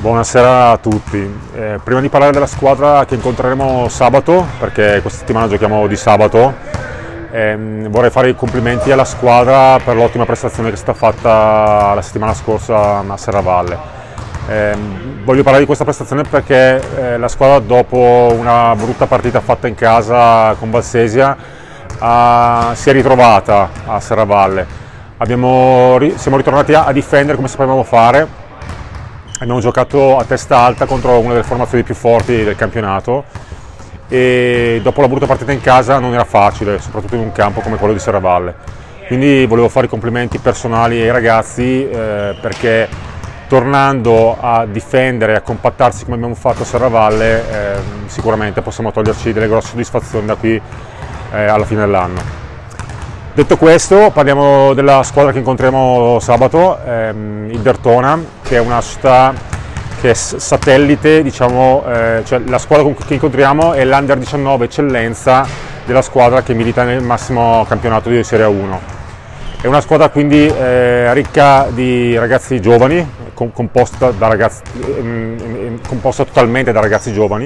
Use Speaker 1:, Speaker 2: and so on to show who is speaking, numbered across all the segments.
Speaker 1: Buonasera a tutti. Prima di parlare della squadra che incontreremo sabato, perché questa settimana giochiamo di sabato, vorrei fare i complimenti alla squadra per l'ottima prestazione che è stata fatta la settimana scorsa a Serravalle. Voglio parlare di questa prestazione perché la squadra, dopo una brutta partita fatta in casa con Valsesia, si è ritrovata a Serravalle. Siamo ritornati a difendere come sapevamo fare. Abbiamo giocato a testa alta contro una delle formazioni più forti del campionato e dopo la brutta partita in casa non era facile, soprattutto in un campo come quello di Serravalle. Quindi volevo fare i complimenti personali ai ragazzi perché tornando a difendere e a compattarsi come abbiamo fatto a Serravalle sicuramente possiamo toglierci delle grosse soddisfazioni da qui alla fine dell'anno. Detto questo, parliamo della squadra che incontriamo sabato, il Derthona, che è una società che è satellite, diciamo, cioè la squadra che incontriamo è l'Under 19 eccellenza della squadra che milita nel massimo campionato di Serie 1. È una squadra quindi ricca di ragazzi giovani, composta totalmente da ragazzi giovani,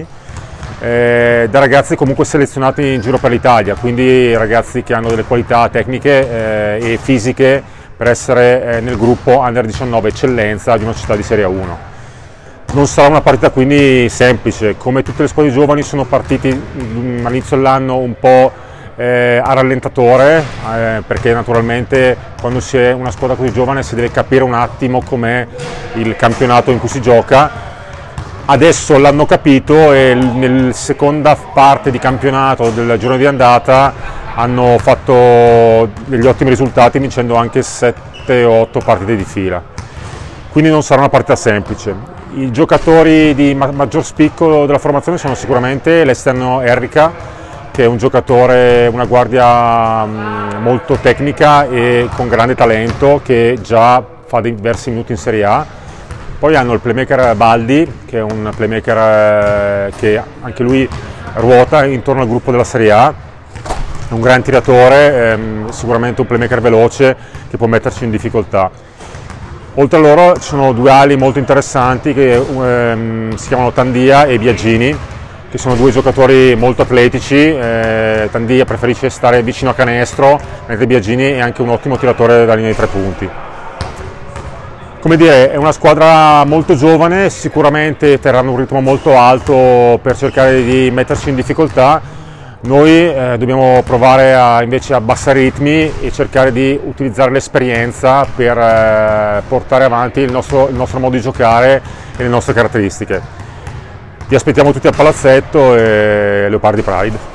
Speaker 1: da ragazzi comunque selezionati in giro per l'Italia, quindi ragazzi che hanno delle qualità tecniche e fisiche per essere nel gruppo Under 19 eccellenza di una società di Serie 1. Non sarà una partita quindi semplice, come tutte le squadre giovani sono partiti all'inizio dell'anno un po' a rallentatore, perché naturalmente quando si è una squadra così giovane si deve capire un attimo com'è il campionato in cui si gioca. Adesso l'hanno capito e nella seconda parte di campionato del girone di andata hanno fatto degli ottimi risultati, vincendo anche 7 o 8 partite di fila. Quindi non sarà una partita semplice. I giocatori di maggior spicco della formazione sono sicuramente l'esterno Errica, che è un giocatore, una guardia molto tecnica e con grande talento, che già fa diversi minuti in Serie A. Poi hanno il playmaker Baldi, che è un playmaker che anche lui ruota intorno al gruppo della Serie A, è un gran tiratore, sicuramente un playmaker veloce che può metterci in difficoltà. Oltre a loro ci sono due ali molto interessanti che si chiamano Tandia e Biagini, che sono due giocatori molto atletici. Tandia preferisce stare vicino a canestro, mentre Biagini è anche un ottimo tiratore dalla linea di 3 punti. Come dire, è una squadra molto giovane, sicuramente terranno un ritmo molto alto per cercare di metterci in difficoltà. Noi dobbiamo provare invece a abbassare i ritmi e cercare di utilizzare l'esperienza per portare avanti il nostro modo di giocare e le nostre caratteristiche. Vi aspettiamo tutti al palazzetto e Leopardi Pride!